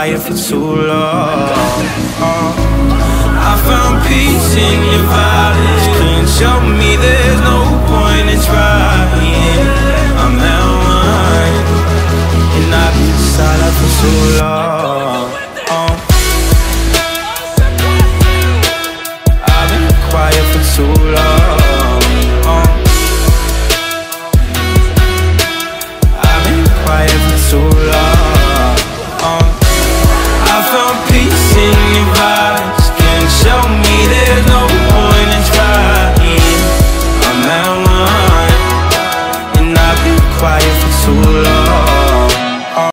quiet for too long. I found peace in your violence. Couldn't show me there's no point in trying. I'm at one, and I've been silent for too long. I've been quiet for too long.